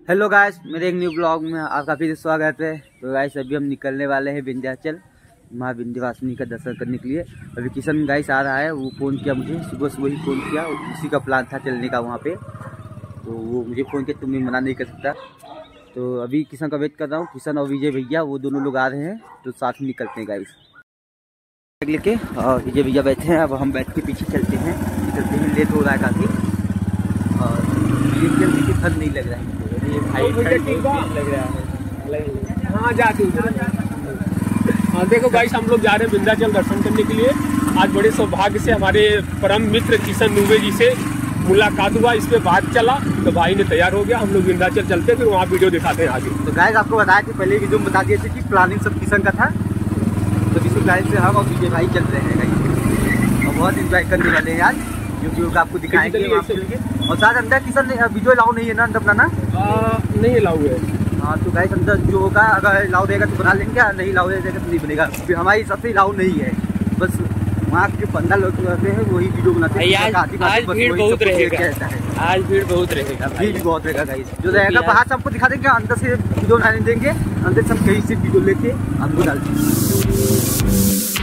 Hello guys, मेरे एक new blog में आपका फिर स्वागत है। तो गाइस अभी हम निकलने वाले हैं विंध्याचल माँ विंध्यवासिनी का दर्शन करने के लिए। अभी किशन गाइस आ रहा है, वो फ़ोन किया मुझे, सुबह सुबह ही फ़ोन किया। उसी का प्लान था चलने का वहाँ पे, तो वो मुझे फ़ोन किया, तुम्हें मना नहीं कर सकता। तो अभी किशन का वेट कर रहा हूँ। किशन और विजय भैया वो दोनों लोग आ रहे हैं, तो साथ में निकलते हैं गाइस लेके। और विजय भैया बैठे हैं, अब हम बैठ के पीछे चलते हैं। लेट हो रहा है काफ़ी और जल्दी से फल नहीं लग रहा है, लग रहा है। हाँ जाती हाँ देखो गाइस, हम लोग जा रहे हैं विंध्याचल दर्शन करने के लिए। आज बड़े सौभाग्य से हमारे परम मित्र किशन दुबे जी से मुलाकात हुआ, इस पे बात चला तो भाई ने तैयार हो गया। हम लोग विंध्याचल चलते फिर वहाँ वीडियो दिखाते हैं आगे। तो गाइस आपको बताया कि पहले वीडियो में बता दिए थे कि प्लानिंग सब किशन का था। तो किशन गाइस से हम और विजय भाई चल रहे हैं गाइस, और बहुत इंजॉय करने वाले हैं आज, जो आपको दिखाएंगे। और साथ अंदर किशन वीडियो अलाउ नहीं है ना, अंदर बनाना नहीं अलाउ है। हाँ तो गाइस अंदर जो होगा, अगर अलाउ रहेगा तो बना लेंगे, नहीं अलाउ रहेगा तो नहीं बनेगा। हमारी सबसे अलाउ नहीं है, बस वहाँ के 15 लोग रहते हैं वही वीडियो बनाते हैं। आज भीड़ बहुत रहेगा, आज भीड़ बहुत रहेगा, भीड़ भी बहुत रहेगा गाइस। जो रहेगा बाहर से हमको दिखा देंगे, अंदर से वीडियो बनाने देंगे। अंदर से हम कहीं से वीडियो लेके हमको डाल देंगे।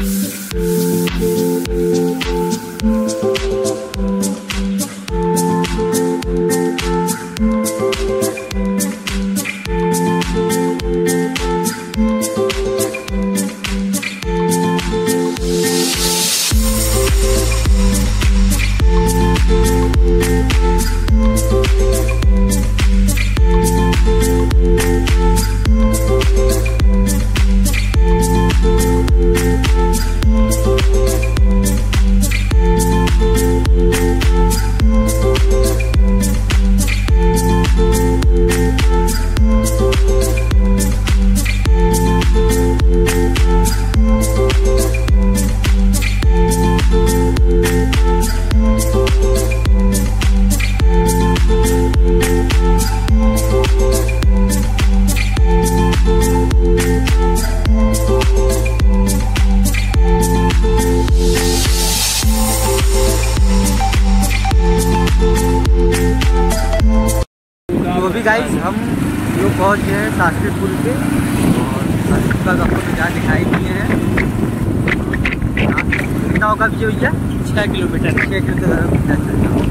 तो अभी गाइस हम लोग पहुँच गए हैं शास्त्री पुल पे, और शास्त्री का आपको तो जहाँ दिखाई दिए हैं। कितना होगा विजय भैया? 6 किलोमीटर। 6 किलोमीटर।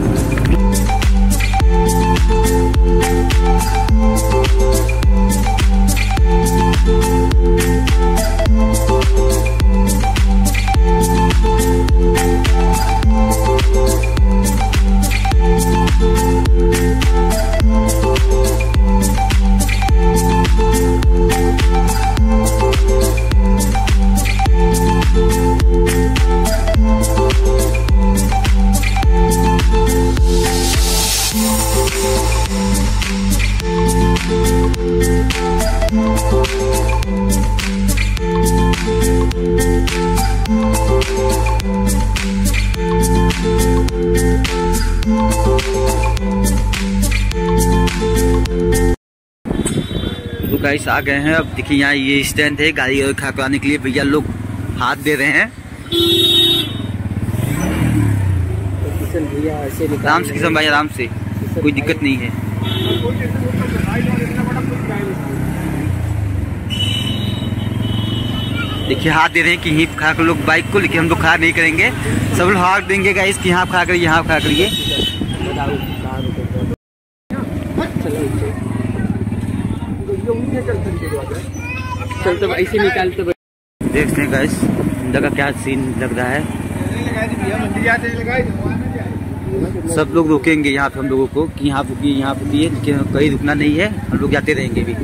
तो गाइस आ गए हैं। अब देखिए यहाँ ये स्टैंड है गाड़ी खड़ा कराने के लिए, भैया लोग हाथ दे रहे हैं। आराम से किशन भाई, आराम से, कोई दिक्कत नहीं है। देखिए हाथ दे रहे हैं कि यहीं खड़ा कर लोग बाइक को, लेकिन हम लोग खड़ा नहीं करेंगे। सब लोग हाथ देंगे गाइस कि यहाँ खड़ा करिए, यहाँ खड़ा करिए। चलते ऐसे निकालते देखते हैं गाइस अंदर का क्या सीन लग रहा है। सब लोग रोकेंगे यहाँ पे हम लोगों को कि यहाँ रुकिए, यहाँ रुकिए, लेकिन कहीं रुकना नहीं है, हम लोग जाते रहेंगे भी।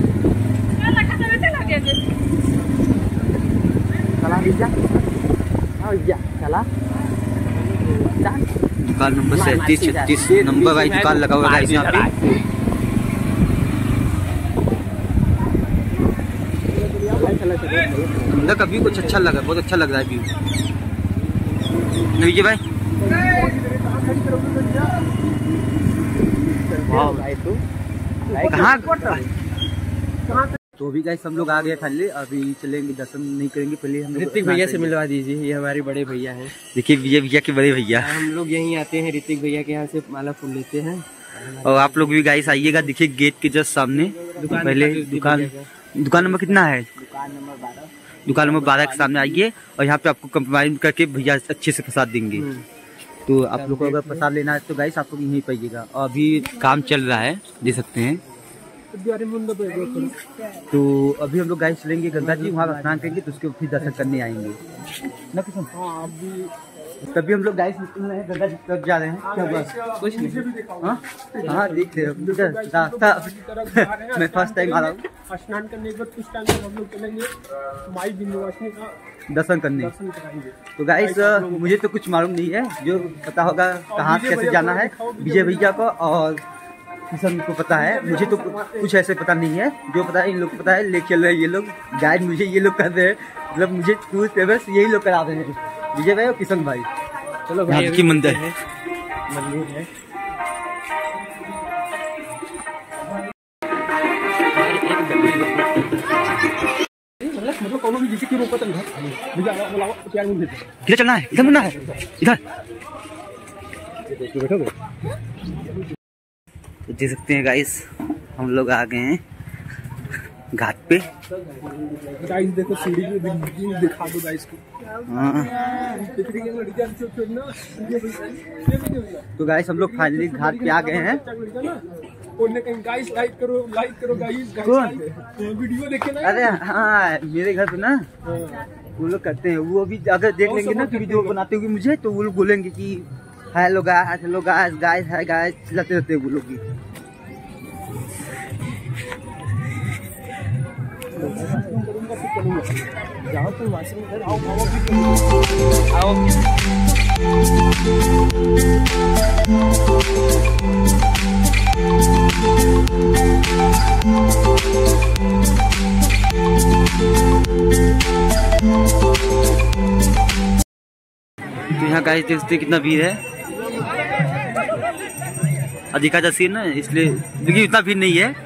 दुकान नंबर 37-36 नंबर वाइज दुकान लगा हुआ है यहाँ पे। अंदर का व्यू कुछ अच्छा लगा, बहुत अच्छा लग रहा है व्यू। विजय भाई कहाँ? तो अभी गाइस हम लोग आ गए फाइनली। अभी चलेंगे, दर्शन नहीं करेंगे, पहले हम ऋतिक भैया से मिलवा दीजिए, ये हमारे बड़े भैया हैं। देखिए विजय भैया के बड़े भैया। हम लोग यहीं आते हैं, ऋतिक भैया के यहाँ से माला फूल लेते हैं। और आप लोग भी गाइस आइएगा, देखिए गेट के जस्ट सामने पहले दुकान नंबर कितना है? दुकान नंबर 12 के सामने आइए और यहाँ पे आपको कंप्लेंट करके भैया अच्छे से प्रसाद देंगे। तो आप लोग को अगर प्रसाद लेना है तो गाइस आप लोग यहीं पाइएगा। और अभी काम चल रहा है, देख सकते हैं। तो अभी हम लोग गाइस चलेंगे गंगा जी, वहाँ स्नान करेंगे तो उसके फिर दर्शन करने आएंगे ना किशन। तभी हम लोग गाइस निकल रहे हैं, गंगा जी तरफ जा रहे हैं। क्या हुआ? कुछ नहीं। हाँ देख रहे हो रास्ता मैं फर्स्ट टाइम आ रहा हूँ। स्नान करने के बाद कुछ टाइम तक हम लोग चलेंगे माई विंध्यवासिनी का दर्शन करने। तो गाइस मुझे तो कुछ मालूम नहीं है, जो पता होगा कहाँ कैसे जाना है विजय भैया को और किशन को पता है। मुझे तो कुछ ऐसे पता नहीं है, जो पता है इन लोग को पता है। ले चल रहे हैं ये लोग गाइड, मुझे ये लोग कर रहे हैं, मतलब मुझे टूर फेमस यही लोग करा रहे हैं, विजय भाई और किशन भाई। चलो भाई की मंदिर है, मंदिर है। इधर चलना है, इधर मुड़ना है, इधर। तो देख सकते हैं गाइस हम लोग आ गए हैं घाट पे। गाइस देखो सीढ़ी पे दिखा दो गाइस को। तो गाइस हम लोग फाइनली घाट पे आ गए हैं। गाइस लाइक करो गाइस वीडियो देखे ना। अरे हाँ मेरे घर पे ना वो लोग करते हैं, वो अभी अगर देख लेंगे ना कि वीडियो बनाते हुए मुझे, तो वो लोग बोलेंगे कि hello guys, hello guys, guys है गाइस, चिल्लाते रहते हैं वो लोग भी। जाओ तुम वाशरूम कर आओ तो यहाँ गाइस देखते कितना भीड़ है, एकादशी ना इसलिए, लेकिन इतना भीड़ नहीं है।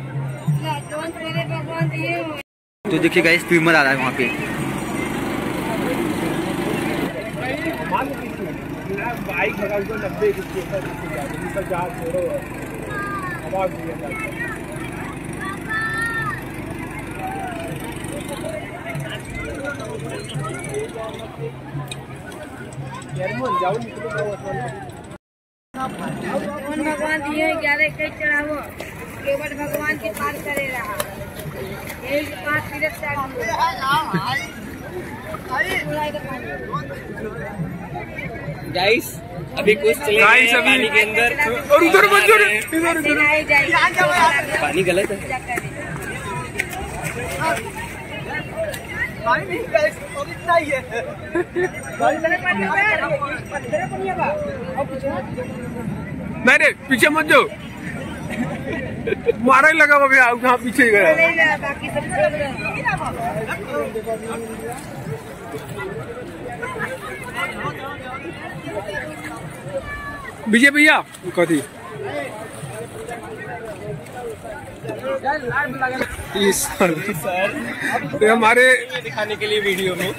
तो देखिए गाइस स्ट्रीमर आ रहा है वहाँ पे। बाइक लगा 90 भगवान दिए 11 कई चढ़ावो केवल भगवान के पार करे रहा। गाइस अभी कुछ चले गाइस अभी पानी के अंदर और उधर मत जाओ, इधर पानी गलत है। मैंने पीछे मत जाओ, मारा ही लगा वहाँ पीछे गया। विजय भैया कथी तो हमारे दिखाने के लिए वीडियो में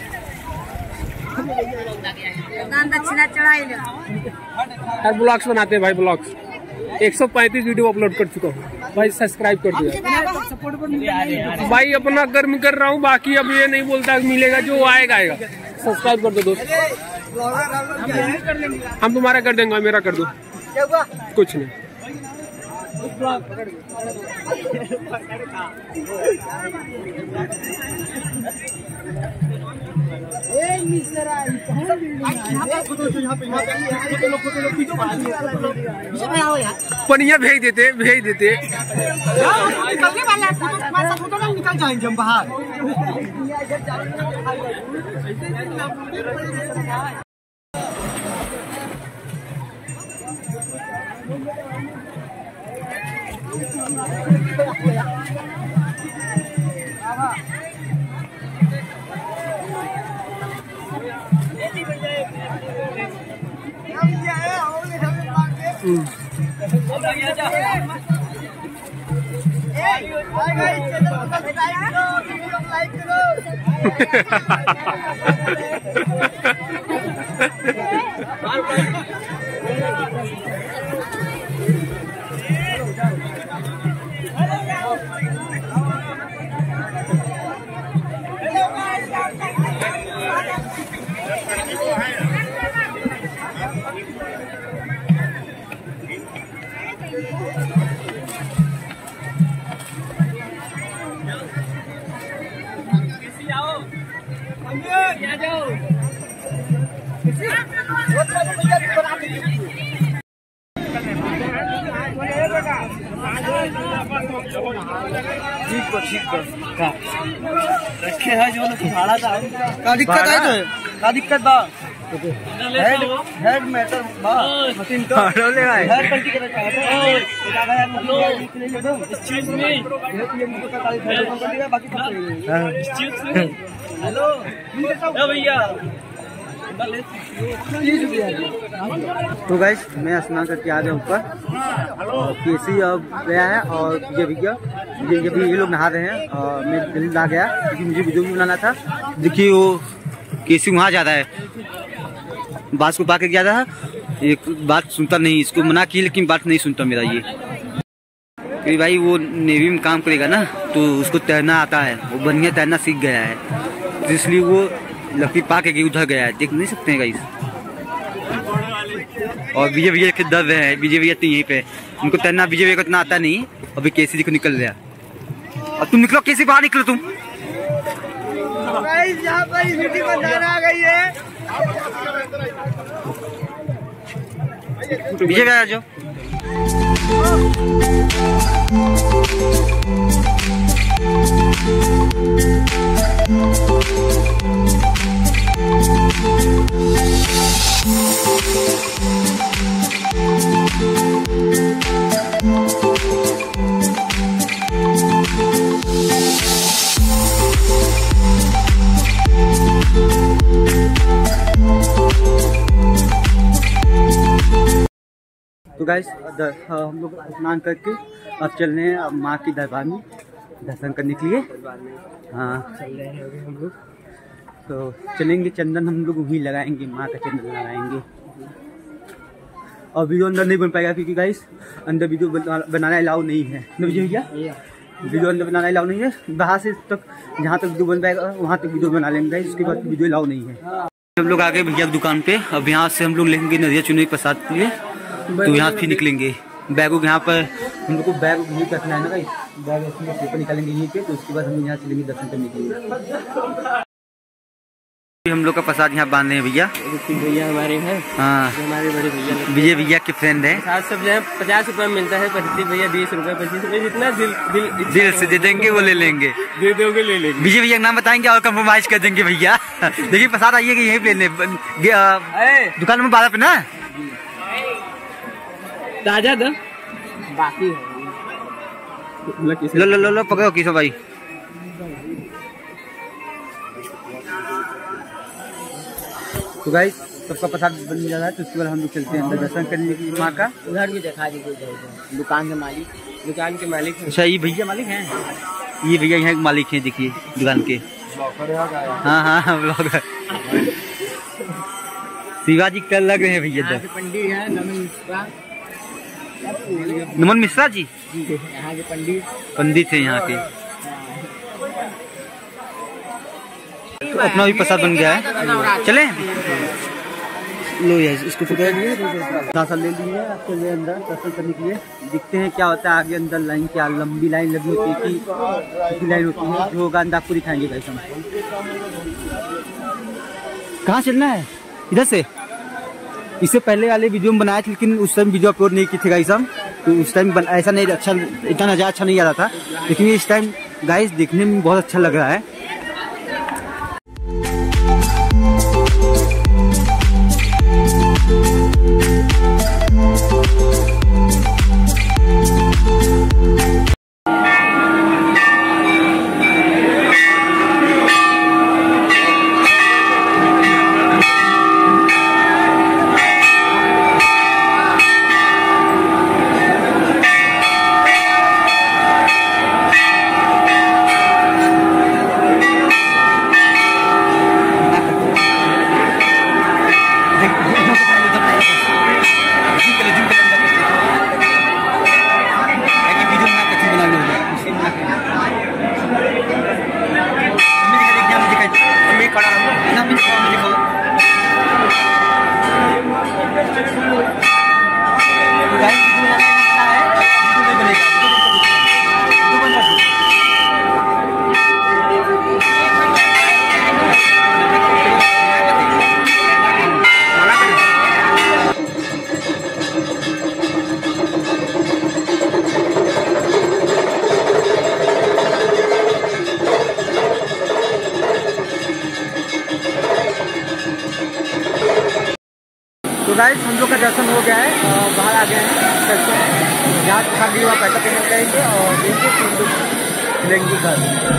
दक्षिणा चढ़ाई ब्लॉग्स बनाते हैं भाई। ब्लॉग्स 135 वीडियो अपलोड कर चुका हूँ भाई, सब्सक्राइब कर दिया भाई। अपना कर्म कर रहा हूँ, बाकी अब ये नहीं बोलता मिलेगा, जो आएगा आएगा। सब्सक्राइब कर दो दोस्त, हम तुम्हारा कर देंगे, मेरा कर दो, कुछ नहीं। पनिया भेज देते निकलने वाला है, फोटो नहीं निकल जाएंगे हम बाहर। का दिक्कत है तो का दिक्कत बा हेड मैटर बा मशीन तो ले भाई हेड पलटी कर एक्सक्यूज मी ये मुझे का काली हेड कर दिया बाकी सब एक्सक्यूज मी हेलो ए भैया तो गाइस मैं स्नान करके आ गया ऊपर केसी अब गया है और ये भैया ये लोग नहा रहे हैं और मैं जल्दी नहा गया क्योंकि मुझे वीडियो भी बनाना था। देखिए वो केसी वहाँ जा रहा है बात को पाके गया था एक बात सुनता नहीं इसको मना की लेकिन बात नहीं सुनता मेरा ये क्योंकि भाई वो नेवी में काम करेगा ना तो उसको तैरना आता है वो बढ़िया तैरना सीख गया है तो इसलिए वो लकड़ी पाके उधर गया है देख नहीं सकते हैं गाइस। और विजय भैया के दर्द है विजय भैया तो यहीं पे उनको तैरना विजय भैया को इतना आता नहीं अभी केसी जी को निकल गया अब तुम निकलो केसी बाहर निकलो तुम यहाँ पर आ गई है विजय भैया आ जाओ। तो गाइस हम लोग स्नान करके अब चल रहे हैं अब माँ की दरबार में दर्शन करने के लिए। हाँ चल रहे हैं हम लोग तो चलेंगे चंदन हम लोग वहीं लगाएंगे माँ का चंदन लगाएंगे और वीडियो अंदर नहीं बन पाएगा क्योंकि गाइस अंदर वीडियो बनाना अलाउ नहीं है भैया वीडियो अंदर बनाना अलाउ नहीं है बाहर से तक जहाँ तक वीडियो बन पाएगा वहाँ तक वीडियो बना लेंगे गाइस उसके बाद वीडियो अलाउ नहीं है। हम लोग आ गए भैया की दुकान पे अब यहाँ से हम लोग लेंगे नदिया चुने प्रसाद के लिए तो यहाँ फिर निकलेंगे बैग यहाँ पर हम लोग को बैग यहीं पे रखना है ना भाई बैग पेपर निकालेंगे यहीं पे तो उसके बाद हम लोग यहाँ चलेंगे दर्शन करने के लिए। हम लोग का प्रसाद यहाँ बांधे हैं भैया भैया हमारे हैं हाँ हमारे बड़े भैया विजय भैया के फ्रेंड है। प्रसाद सब जो है 50 रुपए में मिलता है प्रतीक भैया 20 रुपए 25 रुपए जितना दिल से दे देंगे वो ले लेंगे दे दोगे ले लेंगे। विजय भैया नाम बताएंगे और कंप्रोमाइज कर देंगे भैया। देखिए प्रसाद आइएगा यहीं पे लेने दुकान में 12 पे ना ताजा था बाकी लो लो लो लो पकड़ो किसो भाई। तो गाइस सबका प्रसाद बन जा रहा है तो उसके बाद हम लोग चलते हैं अंदर दर्शन करने के लिए माँ का। उधर भी दिखा दीजिए दुकान के मालिक अच्छा ये भैया मालिक हैं ये भैया यहाँ मालिक हैं देखिए दुकान के। हाँ हाँ ब्लॉगर शिवाजी कल लग रहे हैं भैया इधर पंडित है नमन मिश्रा जी यहाँ के पंडित है यहाँ के। तो अपना भी प्रसाद बन गया है चले लो यार इसको ले लिए चले अंदर दर्शन करने के लिए देखते हैं क्या होता है आगे अंदर लाइन क्या लंबी लाइन लगी होती है कि लाइन होती है जो होगा अंदर आपको दिखाएंगे गाइस हम। कहाँ चलना है इधर से इससे पहले वाले वीडियो में बनाया था लेकिन उस टाइम वीडियो अपलोड नहीं की थी गाइस हम तो उस टाइम ऐसा नहीं अच्छा इतना नज़ारा अच्छा नहीं आ रहा था लेकिन इस टाइम गाइस देखने में बहुत अच्छा लग रहा है। तो गाइस हम लोग का दर्शन हो गया है, बाहर आ गए हैं, चलते हैं जहाँ खाली वहाँ पैसा पेमेंट करेंगे और देंगे फिर लोग लेंगे घर।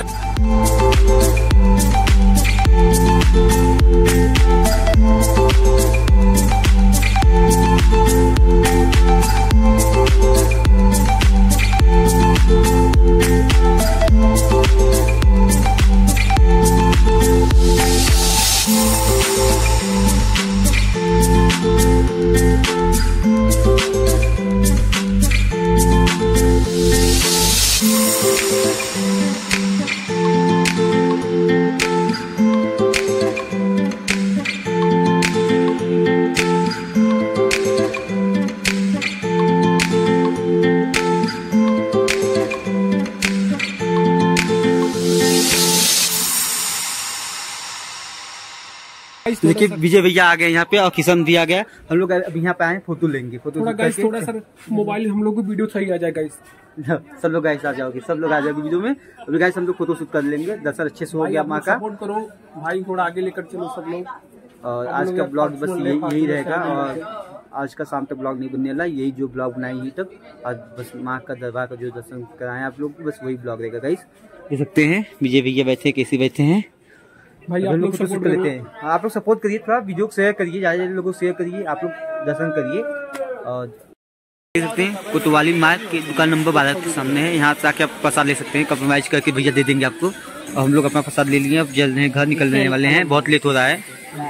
देखिए विजय भैया आ गए यहाँ पे और किशन भी आ गया। हम लोग अभी यहाँ पे आए फोटो लेंगे। फोटो थोड़ा सा मोबाइल हम लोग को वीडियो सही आ जाए गाइस। सब लोग गाइस आ जाओगे, सब लोग आ जाओगे वीडियो में। अभी गाइस हम लोग फोटो शूट कर लेंगे। दर्शन अच्छे से हो गया माँ का। सपोर्ट करो भाई, थोड़ा आगे लेकर चलो सब लोग। और आज का ब्लॉग बस यही रहेगा और आज का शाम तक ब्लॉग नहीं बनने वाला, यही जो ब्लॉग बनाई यही तक। आज बस माँ का दरबार का जो दर्शन कराए आप लोग, बस वही ब्लॉग रहेगा गाइस। देख सकते हैं विजय भैया बैठे कैसे बैठे हैं भाई। आप लोग सपोर्ट लेते हैं, आप लोग सपोर्ट करिए, थोड़ा वीडियो को शेयर करिए, ज़्यादा लोगों को शेयर करिए, आप लोग दर्शन करिए। और देख सकते हैं कोतवाली मार्ग की दुकान नंबर 12 के सामने है। यहाँ से आके आप प्रसाद ले सकते हैं, कम्प्रोमाइज करके भैया दे देंगे आपको। और हम लोग अपना प्रसाद ले लिए, अब जल्द घर निकलने वाले हैं, बहुत लेट हो रहा है।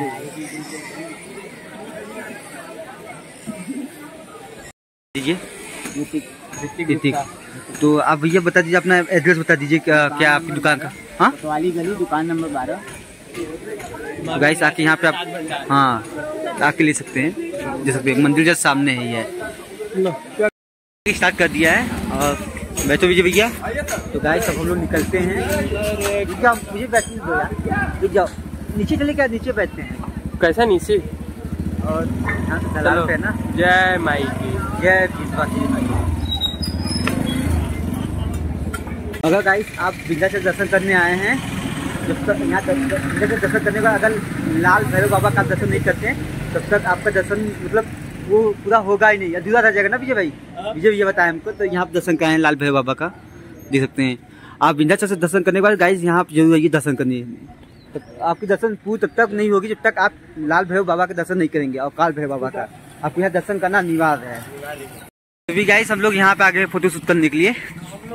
दीजिए ऋतिक, तो आप भैया बता दीजिए अपना एड्रेस बता दीजिए क्या आपकी दुकान का। हाँ कोतवाली गली दुकान नंबर 12। गाइस आके यहाँ पे आप हाँ आके ले सकते हैं, जैसे मंदिर जस्ट सामने है। ये स्टार्ट कर दिया है और बैठो विजय भैया। तो गाइस अब हम लोग निकलते हैं। मुझे बैठने दो यार, जाओ नीचे चले क्या, नीचे बैठते हैं। कैसा नीचे और यहाँ से दलाल पे ना। जय माई की जय विश्वासी माई। अगर गाइस आप विंध्याचल दर्शन करने आए हैं, जब तक यहाँ विंध्याचल दर्शन करने का अगर लाल भैरव बाबा का दर्शन नहीं करते हैं तब तक आपका दर्शन मतलब वो पूरा होगा ही नहीं, अधूरा रह जाएगा ना विजय भाई। विजय भैया बताया हमको, तो यहाँ दर्शन कराए हैं लाल भैरव बाबा का, देख सकते हैं आप। विंध्याचल से दर्शन करने के बाद गाइस यहाँ जरूर आइए दर्शन करने। तो आपकी दर्शन पूरी तब तक नहीं होगी जब तक आप लाल भैरव बाबा का दर्शन नहीं करेंगे और काल भैरव बाबा का। आपको यहाँ दर्शन करना अनिवार्य है। अभी गाइस हम लोग यहाँ पे आ गए फोटो शूट करने के लिए।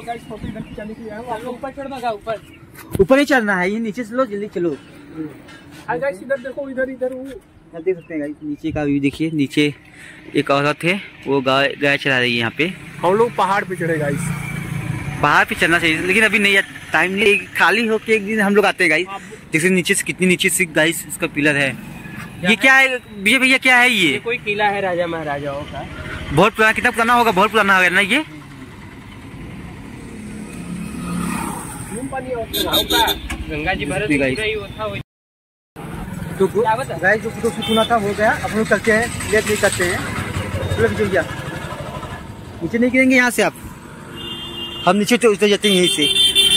ऊपर ही चलना है, ये नीचे से लो, जल्दी चलो। इधर देखो, इधर देख सकते हैं गाइस नीचे का व्यू देखिए। नीचे एक औरत है, वो गाय चला रही है यहाँ पे। हम लोग पहाड़ पे चढ़े गाइस। पहाड़ पे चलना चाहिए लेकिन अभी नहीं, टाइम नहीं, खाली होके एक दिन हम लोग आते हैं गाइस। जैसे नीचे से कितनी नीचे से गाइस इसका पिलर है। ये क्या है विजय भैया, क्या है ये? कोई किला है राजा महाराजाओं का, बहुत पुराना। कितना पुराना होगा? बहुत पुराना होगा ना ये। गंगा जी भरत तो गाइस जो फोटो शूट होना था हो गया। अब हम लोग करते हैं, लेट नहीं करते हैं। चलो विजय भैया नीचे नहीं गिरेंगे यहाँ से, आप हम नीचे तो उतर जाते हैं यहीं से।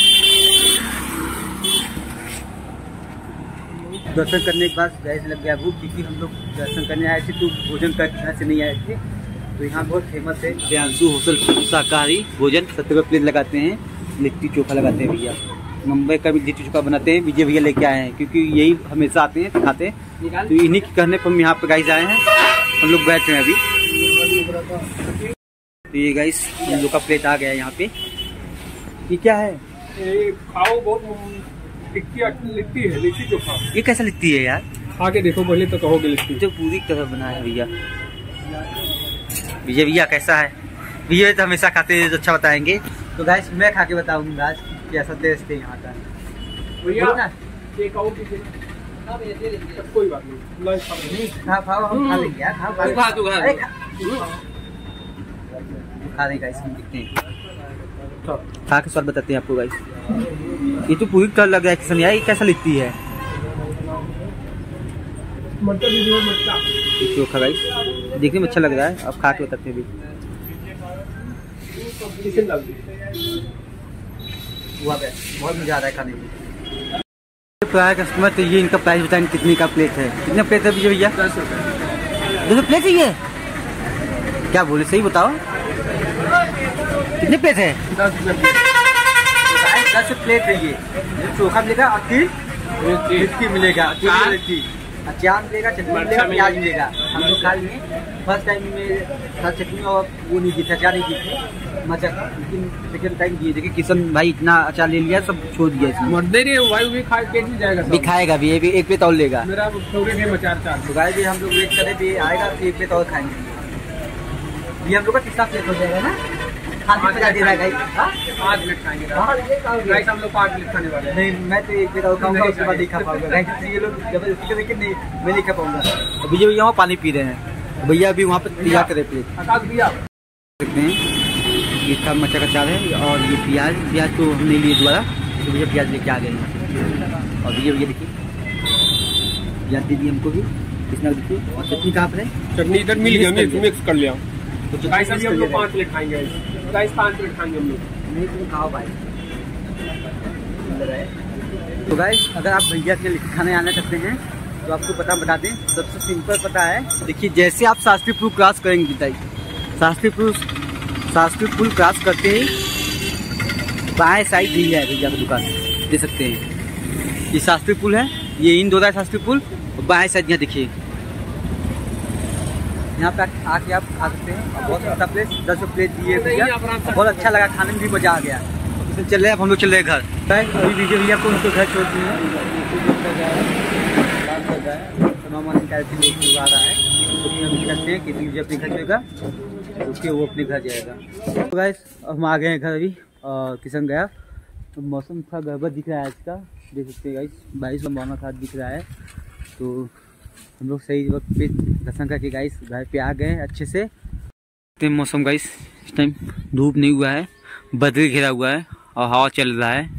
दर्शन करने के बाद गैस लग गया भूख, क्योंकि हम लोग दर्शन करने आए थे तो भोजन करने से नहीं आए थे। तो यहाँ बहुत फेमस है प्रियांशु होटल शाकाहारी भोजन, 70 रुपये प्लेट लगाते हैं, लिट्टी चोखा लगाते हैं भैया। मुंबई का भी लिट्टी चोखा बनाते हैं, विजय भैया लेके आए हैं क्योंकि यही हमेशा आते हैं खाते हैं। तो इन्हीं के कहने पर हम यहाँ पे गाइस आए हैं, हम लोग बैठे हैं अभी। तो ये गाइस हम लोग का प्लेट आ गया यहाँ पे। ये क्या है? खाओ, बहुत लिट्टी है, लिट्टी चोखा। ये कैसा लिट्टी है यार? खा के देखो पहले तो कहोगे। लिट्टी जो पूरी तरह बना है भैया। विजय भैया कैसा है? विजय तो हमेशा खाते हैं, अच्छा बताएंगे। तो गाइस मैं खा के बताऊंगा आज कैसा टेस्ट है यहाँ का। कोई बात नहीं, खाओ, हम खा लेंगे यार। खा लेंगे गाइस, हम दिखते हैं, खा के स्वाद बताते हैं आपको गाइस। ये तो पूरी तरह लग रहा है किशन यार, ये कैसा लिट्टी है? चोखा गाइस देखने में अच्छा लग रहा है, अब खा के बताते हैं भी। बहुत मजा आ रहा है खाने में। प्राय कस्टमर तो ये इनका प्राइस बताएंगे कितने का प्लेट है? कितना प्लेट है भैया? 10 200 प्लेट चाहिए? क्या बोले, सही बताओ कितने प्लेट है? 10 प्लेट चाहिए। चोखा मिलेगा और लिट्टी मिलेगा, अचार मिलेगा, चटनी मिलेगा, प्याज मिलेगा। हम लोग खा लिए फर्स्ट टाइम में साथ चटनी और वो नहीं दी थी, अचार नहीं दी थी मचा, लेकिन सेकेंड टाइम दिए। देखिए किशन भाई इतना अचार ले लिया, सब छोड़ दिया इसमें। भी जाएगा, भी खाएगा भी, ये भी एक प्लेट और लेगा। मेरा फेवरेट है अचार। तो गाइस भी हम लोग वेट करें, भी आएगा तो एक प्लेट और खाएंगे। ये हम लोग का तीसरा प्लेट हो जाएगा ना? 5 प्लेट खाएंगे गाइस, हम लोग 5 प्लेट खाने वाले हैं। नहीं, मैं तो एक प्लेट और खाऊंगा, उसके बाद नहीं खा पाऊंगा गाइस। ये लोग जबरदस्ती लेकिन नहीं, मैं नहीं खा पाऊंगा। भैया वहाँ पानी पी रहे हैं, भैया अभी वहाँ पे तैयार करे प्लेट सकते हैं। ये था मचा का चार है और ये प्याज तो हमने लिए दोबारा, तो भैया प्याज लेके आ गए हैं। और भैया देखिए प्याज दे दी हमको भी, कितना देखिए। और चटनी कहाँ पर है? चटनी इधर मिल गया, मिक्स कर लिया। तो गाइस अभी हम लोग 5 प्लेट खाएंगे गाइस, 5 प्लेट खाएंगे हम लोग। नहीं तुम खाओ भाई। तो गाइस अगर आप भैया के खाने आना चाहते हैं तो आपको पता बता दें, सबसे सिंपल पता है। देखिए जैसे आप शास्त्री पुल क्रॉस करेंगे ताई, शास्त्री पुल क्रॉस करते ही बाएं साइड दी है भैया की दुकान, दे सकते हैं। ये शास्त्री पुल है, ये इन दो रहा है शास्त्री पुल, और बाएं साइड यहाँ देखिए, यहाँ पे आके आप खा सकते हैं। और बहुत अच्छा प्लेट, 10 प्लेट दिए भैया, बहुत अच्छा लगा, खाने में भी मजा आ गया। तो चल रहे हैं, अब हम लोग चल रहे हैं घर। अभी विजय भैया को उनको घर छोड़ दिए आ रहा है, चलते हैं। किसी अपने घर जाएगा, उसके वो अपने घर जाएगा। तो गाइस हम आ गए हैं घर अभी, और किशन गया। तो मौसम थोड़ा गड़बड़ दिख रहा है आज का, देख सकते हैं गाइस, 22 खाद दिख रहा है। तो हम लोग सही वक्त पे दर्शन करके गाइस घर पे आ गए अच्छे से। मौसम गाइस इस टाइम धूप नहीं हुआ है, बदल घिरा हुआ है और हवा चल रहा है,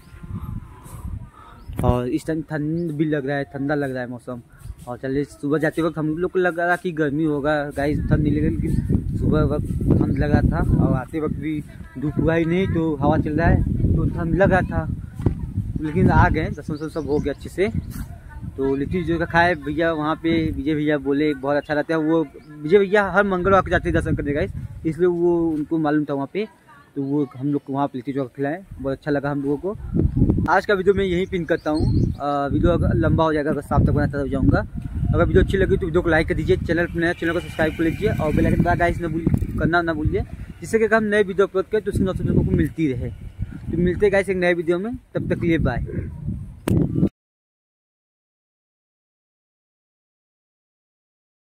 और इस टाइम ठंड भी लग रहा है, ठंडा लग रहा है मौसम। और चलिए सुबह जाते वक्त हम लोग को लग रहा कि गर्मी होगा गाइस, ठंड नहीं लग रही, लेकिन सुबह वक्त ठंड लगा था। और आते वक्त भी धूप हुआ ही नहीं, तो हवा चल रहा है तो ठंड लगा था, लेकिन आ गए, दर्शन सब हो गया अच्छे से। तो लिट्टी जो का खाए भैया वहाँ पे, विजय भैया बोले बहुत अच्छा रहता है। वो विजय भैया हर मंगलवार को जाते हैं दर्शन करने गाइस, इसलिए वो उनको मालूम था वहाँ पे, तो वो हम लोग को वहाँ पे लिट्टी चोखा खिलाए, बहुत अच्छा लगा हम लोगों को। आज का वीडियो मैं यहीं पिन करता हूँ। वीडियो अगर लंबा हो जाएगा, अगर शाम तक बनाता हो जाऊँगा। अगर वीडियो अच्छी लगी तो वीडियो को लाइक कर दीजिए, चैनल को सब्सक्राइब कर लीजिए, और बेल आइकन गाइस करना ना भूलिए, जिससे कि हम नए वीडियो अपलोड करें तो उसकी नोटिफिकेशन को मिलती रहे। तो मिलते गाइस एक नए वीडियो में, तब तक के लिए बाय।